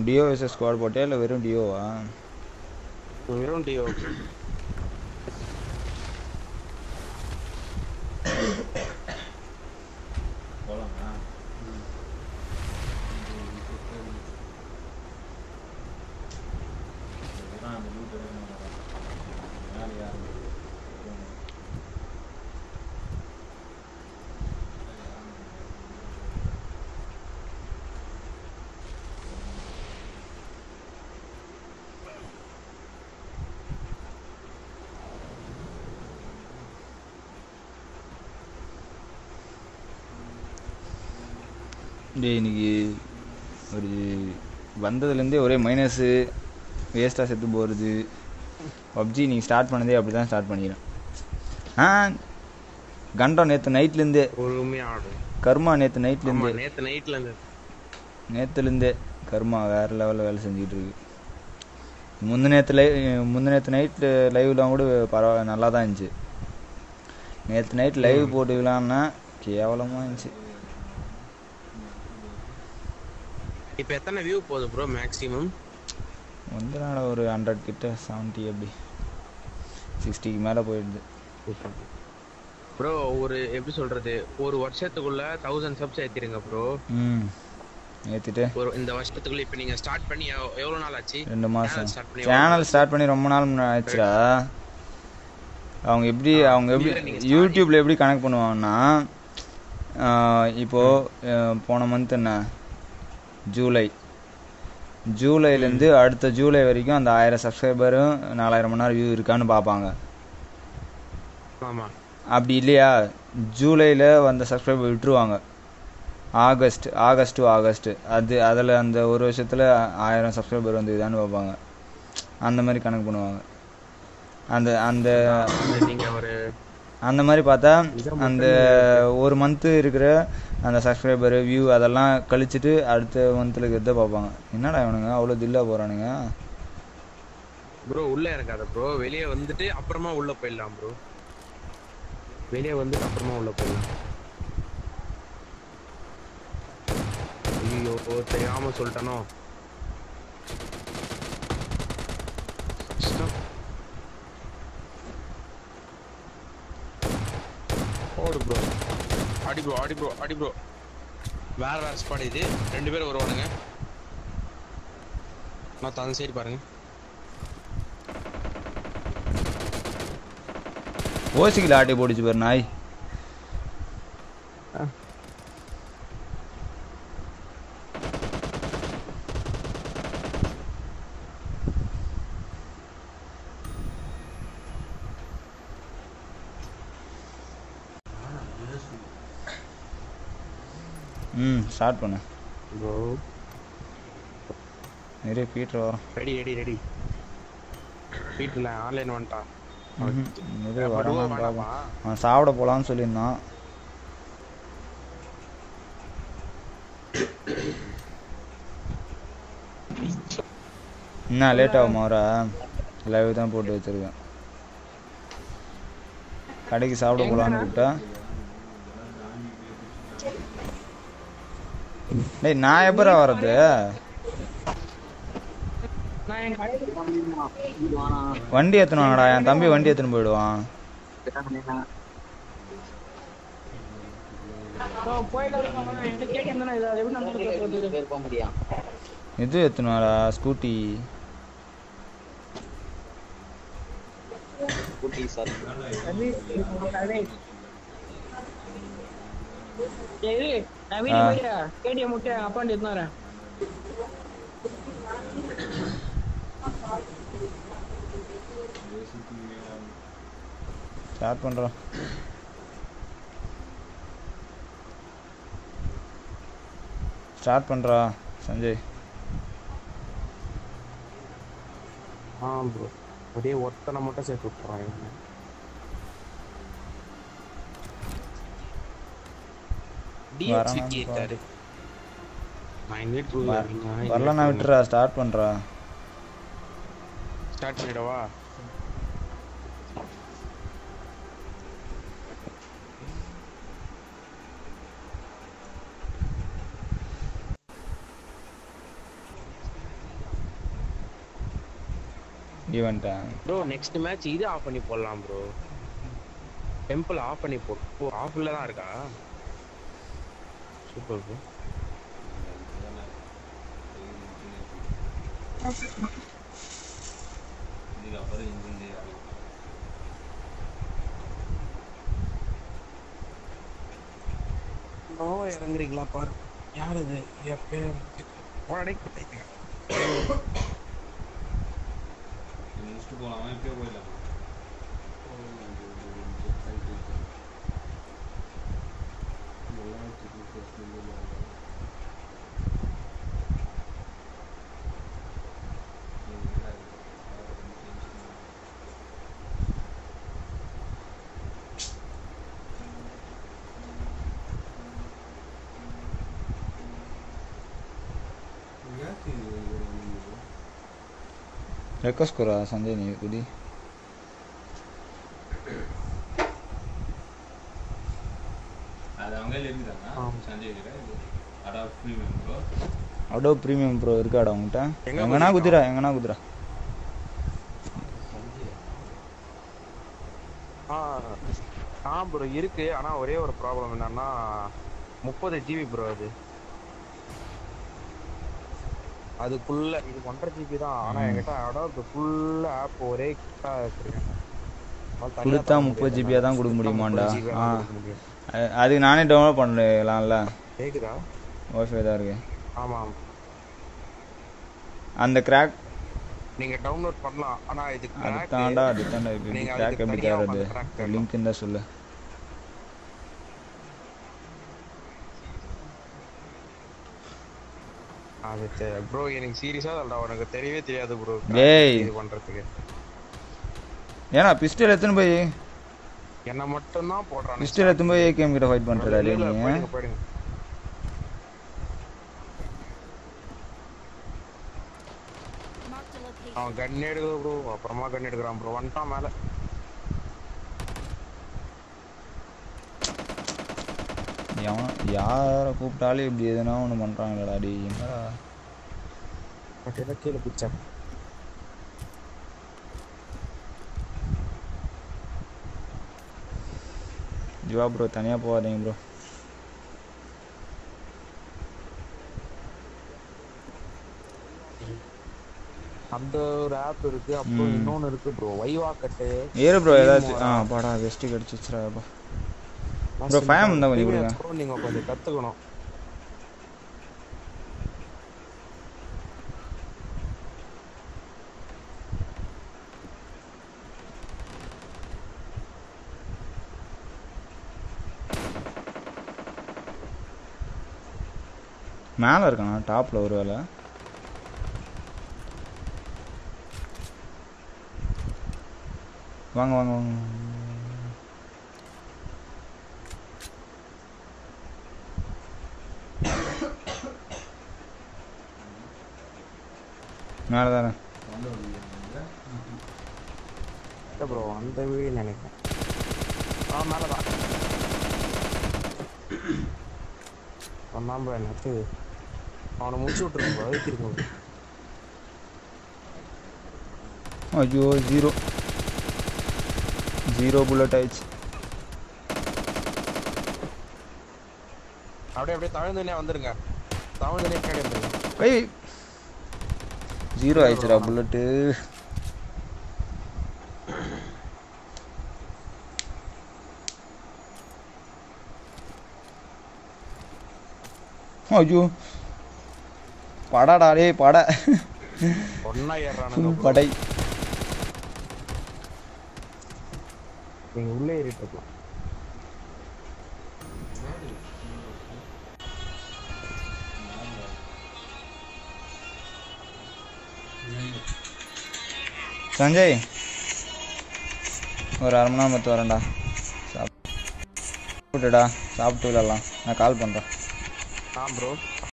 Deo vs squad போட்டே இல்ல வெறும் டியோவா? வெறும் டியோ. போலாமா? அந்த லூட் யார் யார் இன்னைக்கு ஒரு வந்ததுலேருந்தே ஒரே மைனஸு, வேஸ்ட்டாக செத்து போகிறது. பப்ஜி நீங்கள் ஸ்டார்ட் பண்ணதே அப்படி தான் ஸ்டார்ட் பண்ணிக்கிறேன். கண்டம் நேற்று நைட்லேருந்தே கர்மா, நேற்றுலேருந்தே கர்மா வேறு லெவலில் வேலை செஞ்சுக்கிட்டு இருக்கு. முந்தினேற்று நைட்டு லைவ்லாம் கூட பரவாயில்ல, நல்லா தான் இருந்துச்சு. நேற்று நைட் லைவ் போட்டுக்கலான்னா கேவலமாக இருந்துச்சு. இப்போ எத்தனை வியூ போகுது ப்ரோ மேக்ஸிமம்? வந்து நான் ஒரு 100 கிட்ட 70 அப்படி 60க்கு மேலே போயிடுது ப்ரோ. ஒரு எப்படி சொல்றது, ஒரு வருஷத்துக்குள்ள 1000 சப்ஸ் ஏத்திருங்க ப்ரோ. ஏத்திட்டு ஒரு இந்த வருஷத்துக்குள்ள இப்போ நீங்க ஸ்டார்ட் பண்ணி எவ்வளவு நாள் ஆச்சு? 2 மாசம். சேனல் ஸ்டார்ட் பண்ணி ரொம்ப நாள் ஆச்சுடா. அவங்க எப்படி யூடியூப்ல எப்படி கனெக்ட் பண்ணுவாங்கன்னா, இப்போ போன மந்த் என்ன ஜூலைலேருந்து அடுத்த ஜூலை வரைக்கும் அந்த 1000 சப்ஸ்கிரைபரும் 4000 மணி நேரம் வியூ இருக்கான்னு பார்ப்பாங்க. அப்படி இல்லையா, ஜூலையில் வந்த சப்ஸ்கிரைபர் விட்டுருவாங்க. ஆகஸ்ட் டு ஆகஸ்ட் அதில் அந்த ஒரு வருஷத்தில் 1000 சப்ஸ்கிரைபர் வந்து இதான்னு பார்ப்பாங்க. அந்த மாதிரி கணக்கு பண்ணுவாங்க. அந்த மாதிரி பார்த்தா அந்த ஒரு மந்த்து இருக்கிற அந்த சப்ஸ்கிரைபரு வியூ அதெல்லாம் கழிச்சிட்டு அடுத்த மந்த்தில் இருக்கிறத பார்ப்பாங்க. என்னடா இவனுங்க அவ்வளோ தில்லா போகிறானுங்க ப்ரோ. உள்ளே இருக்காத ப்ரோ, வெளியே வந்துட்டு அப்புறமா உள்ளே போயிடலாம் ப்ரோ. வெளியே வந்துட்டு அப்புறமா உள்ளே போயிடலாம். ஐயோ தெரியாம சொல்லிட்டனோ. ஓடு ப்ரோ, அடி ப்ரோ. வேற ஸ்பாட் இது. 2 பேர் வருவானுங்க. நான் அந்த சைடு பாருங்க. ஓசிக்கில் ஆட்டி போடுச்சு பாரு நாய். ஸ்டார்ட் பண்ணு ப்ரோ. நிறைய பீட்டர் வரும். ரெடி பீட்டர்ல ஆன்லைன் வந்துட்டா. நிறைய வரணும். அவன் சாப்பிட போலான்னு சொல்லியிருந்தான். என்ன லேட் ஆகும் அவரா? லைவ் தான் போட்டு வச்சிருக்கேன். கடைக்கு சாப்பிட போலான்னு கூப்பிட்டா, டேய் நான் எப்பரா வரது? வண்டி ஏத்தணும்டா, என் தம்பி வண்டி ஏத்துன்னு போயிடுவான். இது ஏத்தணும்டா, ஸ்கூட்டி. ஸ்டார்ட் பண்றோம். ஸ்டார்ட் பண்றா சஞ்சய். ப்ரோ ஒரே ஒருத்தனை மட்டும் சேர்த்து விட்டுறாங்க. வரல நான் விட்டுறா. ஸ்டார்ட் பண்றா. ஸ்டார்ட் பண்ணிடவா? ஈவெண்ட்டா ப்ரோ நெக்ஸ்ட் மேட்ச் இது ஆஃப் பண்ணி போடலாம் ப்ரோ. டெம்பிள் ஆஃப் பண்ணி போ. ஓ ஆஃப்ல தான் இருக்கா? Super bro. இதுக்கு அப்புறம் இன்ஜின் டே ஆகும். நோ இறங்குறீங்களா பாரு. யார் இது? போடா முடிச்சுட்டு போகலாமா இப்பயே போயிடலாம். ரெக்வஸ்ட் करा संजय नहीं कुदी அது அவங்க எழுதிட்டாங்க சஞ்சய் கிட்ட adapt premium bro. Adobe premium bro இருக்காடா உன்கிட்ட? எங்கனா குதிரா ப்ரோ இருக்கு. ஆனா ஒரே ஒரு ப்ராப்ளம் என்னன்னா 30 GB ப்ரோ. அதுக்குள்ள இது 1.5 GB தான். ஆனா என்கிட்ட அடாப்ட் ஃபுல் ஆப் ஒரே வச்சிருக்கேன். கொடுத்தா 30 GB தான் கொடுக்க முடியுமாண்டா? அதுக்கு நானே டவுன்லோட் பண்ணலாம்ல. கேக்குதா? வைஃபை தான் இருக்கு. ஆமா அந்த கிராக் நீங்க டவுன்லோட் பண்ணலாம். ஆனா இது கிராக் தாண்டா இப்ப கிராக் எப்படி தேடுறது? லிங்க் இருந்தா சொல்லு. அது ப்ரோ எனக்கு சீரியஸா சொல்றா உனக்கு தெரியவே தெரியாது ப்ரோ இது பண்றதுக்கு. ஏனா பிஸ்டல் எடுத்துன்னு போய் என்ன மட்டும் தான் போடுறானே. பிஸ்டல் எடுத்துன்னு போய் ஏகேஎம் கிட்ட ஃபைட் பண்றடா நீ. போயிடுங்க. அவன் கன் எடுக்க ப்ரோ. அப்புறமா கன் எடுக்கறான் ப்ரோ. வந்துட்டான் மேல. யாரை கூப்பிட்டாலும் இப்படி எதுனா ஒன்று பண்ணுறாங்கடா. டி என்னடா கீழே பிடிச்சா ஜிவா ப்ரோ தனியாக போகாதீங்க ப்ரோ. அந்த ஒரு ஆப் இருக்கு. அப்புறம் இன்னொன்னு இருக்கு ப்ரோ வைவா கட்டு ஏறு ப்ரோ. ஏதாச்சும் பாடா வெஸ்ட் கிடச்சிச்சுரா ப்ரோ. ஃபேம் இருந்தால் கொஞ்சம் கொடுங்க. நீங்கள் கொஞ்சம் கற்றுக்கணும். மேலே இருக்கானா டாப்பில் ஒரு வேலை? வாங்க வாங்க வாங்க. மேலே தானே ப்ரோ அந்த வீடு நினைக்கிறேன். மேலே தான் ஒன்றாம் ப்ரோ. எனக்கு அவனை முடிச்சு விட்டுருக்கோம். அதுக்கு இருக்கும். ஐயோ 0 புல்லட் ஆயிடுச்சு. அப்படியே தழுந்துனே வந்துருங்க. தழுந்துனே பின்னாடி வந்துருங்க. 0 ஆயிடுச்சுடா புல்லட்டு. ஐயோ படாடா டே பட ஒன்னா ஏறானுங்க படை. நீங்க உள்ளே ஏறிட்டு இருக்கலாம். சஞ்சய் ஒரு 1/2 மணி நேரம் மொத்தம் வரேன்டா. சாப்பிட்டுடா. சாப்பிட்டு விடலாம். நான் கால் பண்ணுறேன். ப்ரோ